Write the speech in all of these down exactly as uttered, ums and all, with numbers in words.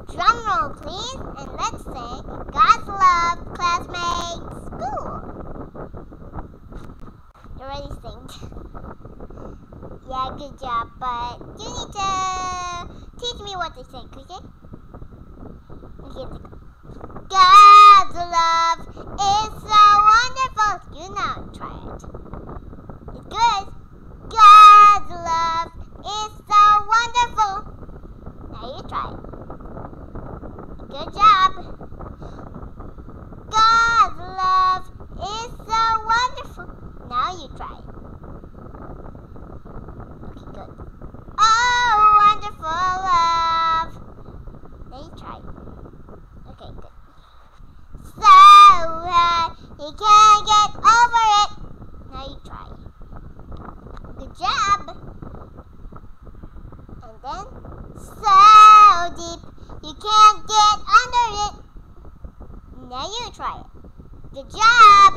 Drum roll, please, and let's sing God's Love, Classmates, School. You already sing. Yeah, good job, but you need to teach me what to sing, okay? Okay, let's go. God's love is so wonderful. You know, try it. It's good. God's love is so wonderful. Now you try it. Good job. God's love is so wonderful. Now you try it. Okay, good. Oh, wonderful love. Now you try it. Okay, good. So high, you can't get over it. Now you try it. Good job. And then, so deep, you can't get under it. Now you try it. Good job.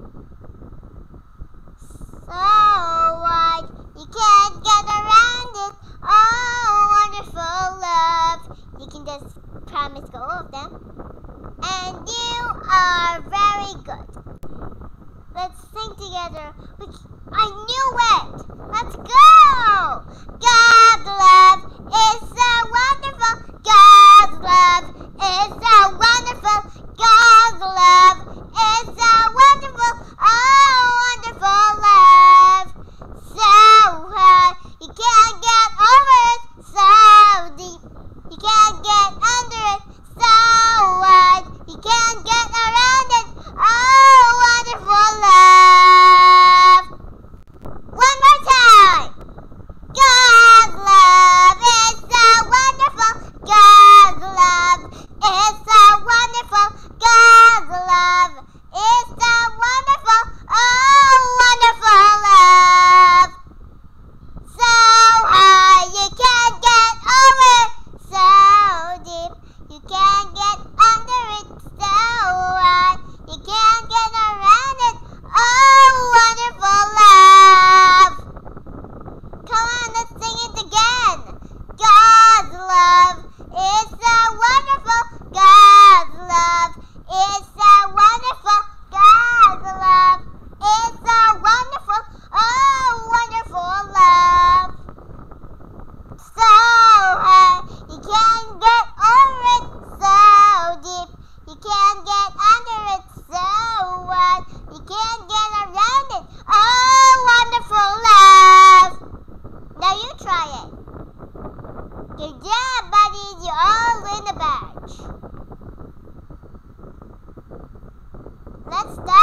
So wide, you can't get around it. Oh, wonderful love. You can just promise go of them. And you are very good. Let's sing together. I knew it. Let's go. God's love is so wonderful. God's love is so wonderful. God's love is so wonderful. Oh, wonderful love. So high, you can't get over it. So deep, you can't get under it. So wide, you can't get around it. Oh, wonderful love. One more time. God's love is so wonderful. God's love is so wonderful. God's love is so wonderful. Oh, wonderful love. So high, you can't get over it. So deep, you can't get under it. So wide, you can't get around it. Oh, wonderful love. Come on, let's sing it again. God's love is so wonderful. God's love is so wonderful. God's love is so wonderful. Oh, wonderful love. So high, you can't get over it. So deep, you can't get under it. So wide, you can't get around it. Oh, wonderful love. Now you try it. Good job, buddies. You all win a badge. Let's start.